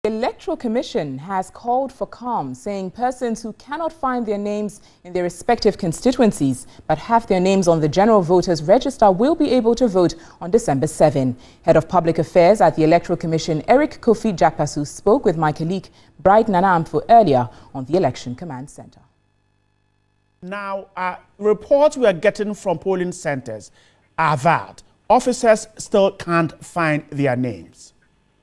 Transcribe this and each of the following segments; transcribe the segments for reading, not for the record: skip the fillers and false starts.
The Electoral Commission has called for calm, saying persons who cannot find their names in their respective constituencies but have their names on the General Voters Register will be able to vote on December 7. Head of Public Affairs at the Electoral Commission, Eric Kofi Japasu, spoke with my colleague Bright Nanamfo earlier on the Election Command Center. Now, reports we are getting from polling centers are that officers still can't find their names.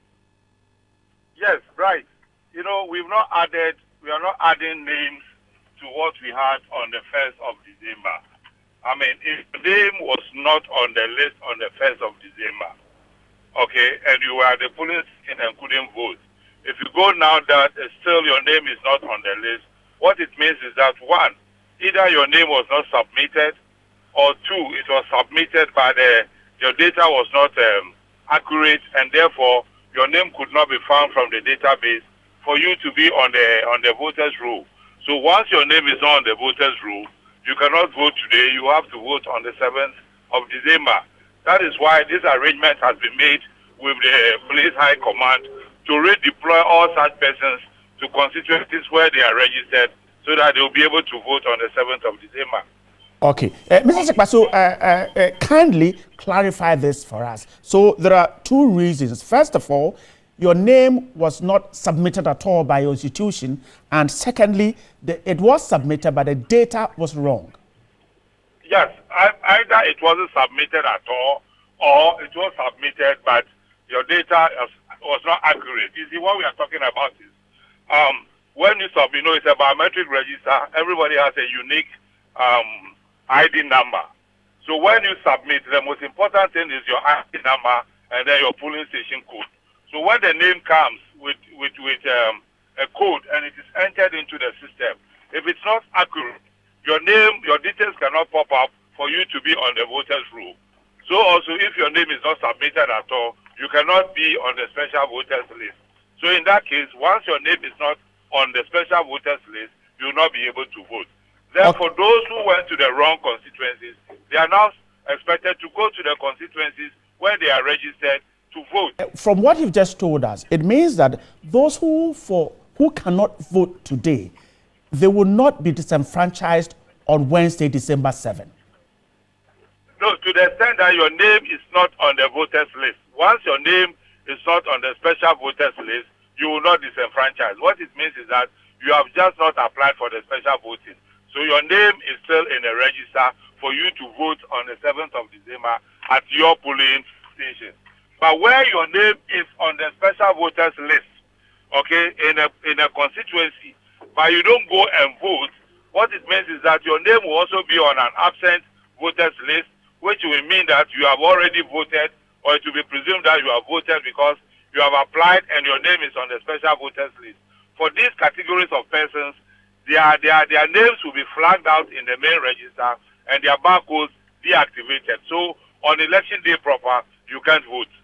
Yes, right. You know, we are not adding names to what we had on the 1st of December. I mean, if the name was not on the list on the 1st of December, okay, and you were at the polling station and couldn't vote, if you go now that still your name is not on the list, what it means is that, one, either your name was not submitted, or two, it was submitted but your data was not accurate, and therefore your name could not be found from the database for you to be on the voters' roll. So once your name is not on the voters' roll, you cannot vote today. You have to vote on the 7th of December. That is why this arrangement has been made with the Police High Command to redeploy all such persons to constituencies where they are registered so that they will be able to vote on the 7th of December. Okay. Mr. Japasu, kindly clarify this for us. So there are two reasons. First of all, your name was not submitted at all by your institution. And secondly, it was submitted, but the data was wrong. Yes. Either it wasn't submitted at all, or it was submitted, but your data was not accurate. You see, what we are talking about is when you submit, you know, it's a biometric register. Everybody has a unique ID number. So when you submit, the most important thing is your ID number and then your polling station code. So when the name comes with a code and it is entered into the system, if it's not accurate, your name, your details cannot pop up for you to be on the voters' roll. So also, if your name is not submitted at all, you cannot be on the special voters list. So in that case, once your name is not on the special voters list, you will not be able to vote. Therefore, those who went to the wrong constituencies, they are now expected to go to the constituencies where they are registered to vote. From what you've just told us, it means that those who cannot vote today, they will not be disenfranchised on Wednesday, December 7. No, to the extent that your name is not on the voters list. Once your name is not on the special voters list, you will not disenfranchise. What it means is that you have just not applied for the special voting. So your name is still in the register for you to vote on the 7th of December at your polling station. But where your name is on the special voters list, okay, in a constituency, but you don't go and vote, what it means is that your name will also be on an absent voters list, which will mean that you have already voted, or it will be presumed that you have voted because you have applied and your name is on the special voters list. For these categories of persons, their names will be flagged out in the main register and their barcodes deactivated. So on election day proper, you can't vote.